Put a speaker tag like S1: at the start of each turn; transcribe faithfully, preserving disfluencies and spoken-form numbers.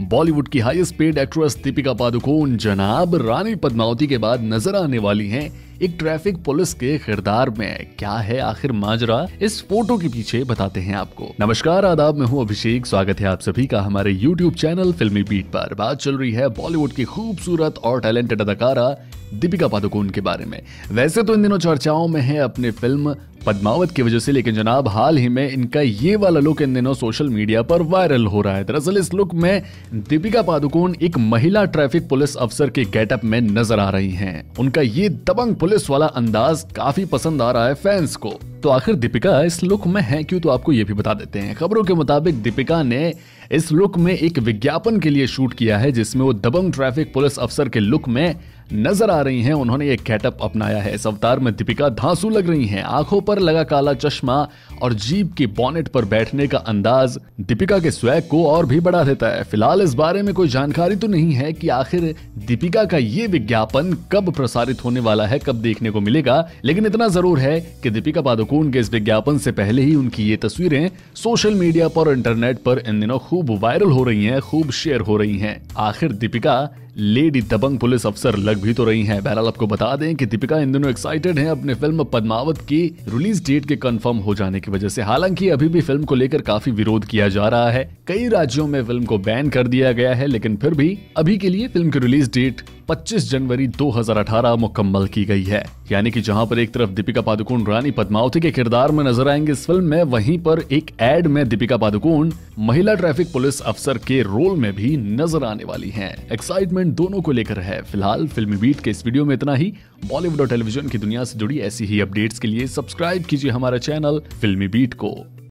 S1: बॉलीवुड की highest paid actress Deepika Padukone जनाब रानी पद्मावती के बाद नजर आने वाली हैं एक ट्रैफिक पुलिस के किरदार में। क्या है आखिर माजरा, इस फोटो के पीछे बताते हैं आपको। नमस्कार, आदाब, मैं हूं अभिषेक। स्वागत है आप सभी का हमारे यूट्यूब चैनल फिल्मी बीट पर। बात चल रही है बॉलीवुड की खूबसूरत और टैलेंटेड अदाकारा दीपिका पादुकोण के बारे में। वैसे तो इन दिनों चर्चाओं में है अपने फिल्म पद्मावत की वजह से, लेकिन जनाब हाल ही में इनका ये वाला लुक इन दिनों सोशल मीडिया पर वायरल हो रहा है। दरअसल इस लुक में दीपिका पादुकोण एक महिला ट्रैफिक पुलिस अफसर के गेटअप में नजर आ रही हैं। उनका ये दबंग पुलिस वाला अंदाज काफी पसंद आ रहा है फैंस को। तो आखिर दीपिका इस लुक में है क्यों, तो आपको ये भी बता देते हैं। खबरों के मुताबिक दीपिका ने इस लुक में एक विज्ञापन के लिए शूट किया है, जिसमें वो दबंग ट्रैफिक पुलिस अफसर के लुक में नजर आ रही हैं। उन्होंने एक गेटअप अपनाया है। इस अवतार में दीपिका धांसू लग रही हैं। आंखों पर लगा काला चश्मा और जीप की बॉनेट पर बैठने का अंदाज दीपिका के स्वैग को और भी बढ़ा देता है। फिलहाल इस बारे में कोई जानकारी तो नहीं है कि आखिर दीपिका का ये विज्ञापन कब प्रसारित होने वाला है, कब देखने को मिलेगा, लेकिन इतना जरूर है कि दीपिका पादुकोण के इस विज्ञापन से पहले ही उनकी ये तस्वीरें सोशल मीडिया पर और इंटरनेट पर इन दिनों खूब वायरल हो रही हैं, खूब शेयर हो रही हैं। आखिर दीपिका लेडी दबंग पुलिस अफसर लग भी तो रही हैं। बहरहाल आपको बता दें कि दीपिका इन दिनों एक्साइटेड हैं अपने फिल्म पद्मावत की रिलीज डेट के कंफर्म हो जाने की वजह से। हालांकि अभी भी फिल्म को लेकर काफी विरोध किया जा रहा है। कई राज्यों में फिल्म को बैन कर दिया गया है, लेकिन फिर भी अभी के लिए फिल्म की रिलीज डेट पच्चीस जनवरी दो हज़ार अठारह मुकम्मल की गई है। यानी कि जहां पर एक तरफ दीपिका पादुकोण रानी पद्मावती के किरदार में नजर आएंगे इस फिल्म में, वहीं पर एक एड में दीपिका पादुकोण महिला ट्रैफिक पुलिस अफसर के रोल में भी नजर आने वाली हैं। एक्साइटमेंट दोनों को लेकर है। फिलहाल फिल्मी बीट के इस वीडियो में इतना ही। बॉलीवुड और टेलीविजन की दुनिया से जुड़ी ऐसी ही अपडेट्स के लिए सब्सक्राइब कीजिए हमारा चैनल फिल्मी बीट को।